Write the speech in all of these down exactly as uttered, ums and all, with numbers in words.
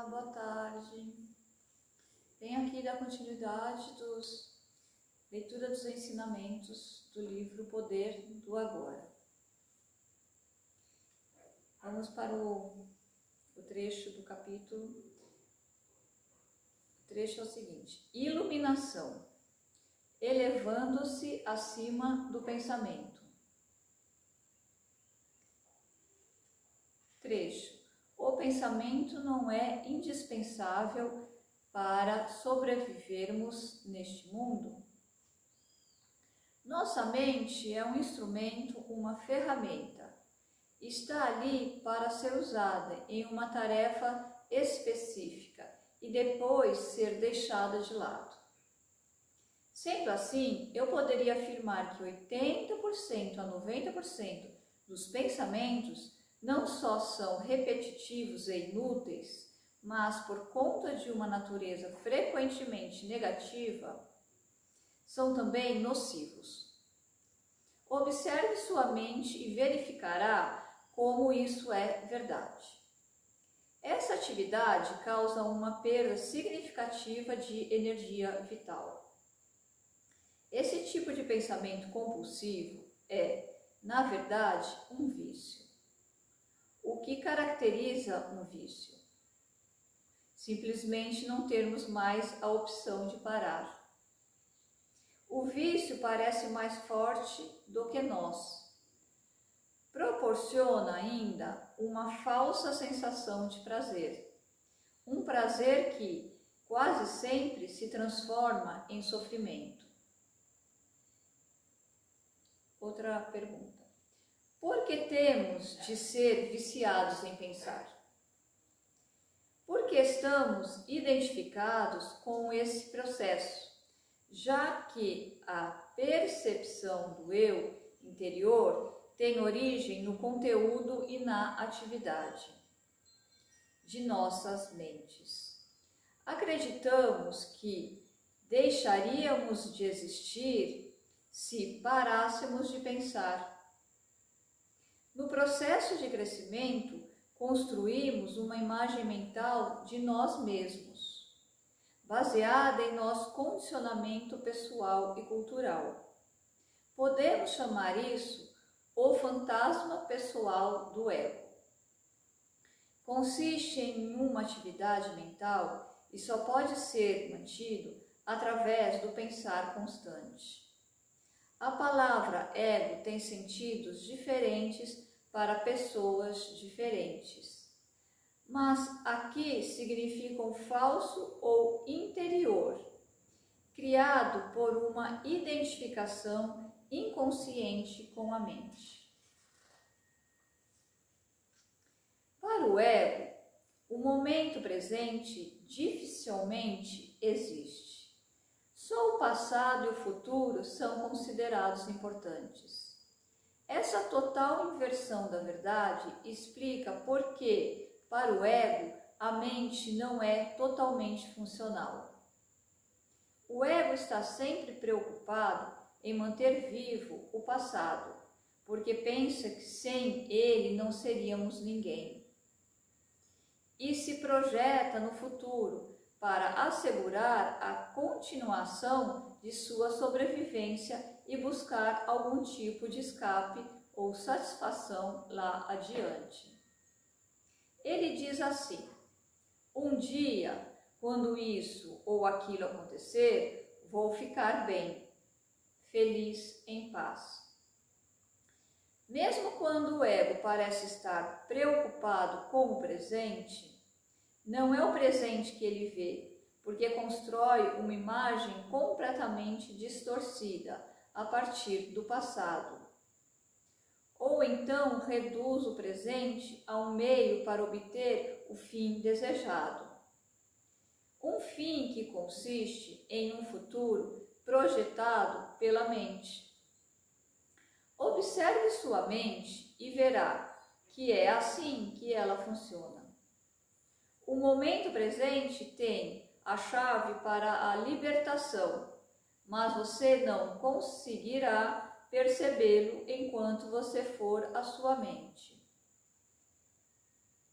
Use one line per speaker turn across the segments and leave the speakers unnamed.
Olá, boa tarde. Venho aqui dar continuidade dos leitura dos ensinamentos do livro Poder do Agora. Vamos para o, o trecho do capítulo. O trecho é o seguinte: iluminação, elevando-se acima do pensamento. Trecho: o pensamento não é indispensável para sobrevivermos neste mundo. Nossa mente é um instrumento, uma ferramenta. Está ali para ser usada em uma tarefa específica e depois ser deixada de lado. Sendo assim, eu poderia afirmar que oitenta por cento a noventa por cento dos pensamentos não só são repetitivos e inúteis, mas por conta de uma natureza frequentemente negativa, são também nocivos. Observe sua mente e verificará como isso é verdade. Essa atividade causa uma perda significativa de energia vital. Esse tipo de pensamento compulsivo é, na verdade, um vício. O que caracteriza um vício? Simplesmente não termos mais a opção de parar. O vício parece mais forte do que nós. Proporciona ainda uma falsa sensação de prazer. Um prazer que quase sempre se transforma em sofrimento. Outra pergunta. Por que temos de ser viciados em pensar? Porque estamos identificados com esse processo, já que a percepção do eu interior tem origem no conteúdo e na atividade de nossas mentes. Acreditamos que deixaríamos de existir se parássemos de pensar. No processo de crescimento, construímos uma imagem mental de nós mesmos, baseada em nosso condicionamento pessoal e cultural. Podemos chamar isso o fantasma pessoal do ego. Consiste em uma atividade mental e só pode ser mantido através do pensar constante. A palavra ego tem sentidos diferentes para pessoas diferentes, mas aqui significa um falso ou interior, criado por uma identificação inconsciente com a mente. Para o ego, o momento presente dificilmente existe. Só o passado e o futuro são considerados importantes. Essa total inversão da verdade explica por que, para o ego, a mente não é totalmente funcional. O ego está sempre preocupado em manter vivo o passado, porque pensa que sem ele não seríamos ninguém. E se projeta no futuro, para assegurar a continuação de sua sobrevivência e buscar algum tipo de escape ou satisfação lá adiante. Ele diz assim: um dia, quando isso ou aquilo acontecer, vou ficar bem, feliz, em paz. Mesmo quando o ego parece estar preocupado com o presente, não é o presente que ele vê, porque constrói uma imagem completamente distorcida a partir do passado. Ou então reduz o presente a um meio para obter o fim desejado. Um fim que consiste em um futuro projetado pela mente. Observe sua mente e verá que é assim que ela funciona. O momento presente tem a chave para a libertação, mas você não conseguirá percebê-lo enquanto você for a sua mente.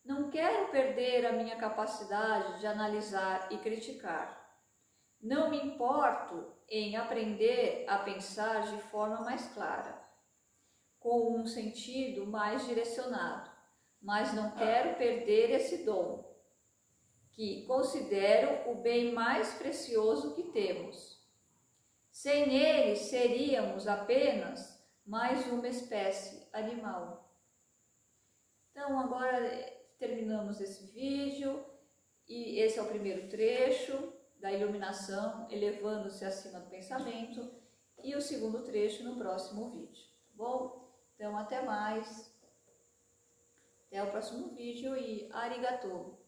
Não quero perder a minha capacidade de analisar e criticar. Não me importo em aprender a pensar de forma mais clara, com um sentido mais direcionado, mas não quero perder esse dom, que considero o bem mais precioso que temos. Sem ele, seríamos apenas mais uma espécie animal. Então, agora terminamos esse vídeo, e esse é o primeiro trecho da iluminação, elevando-se acima do pensamento, e o segundo trecho no próximo vídeo, tá bom? Então, até mais, até o próximo vídeo e arigatou!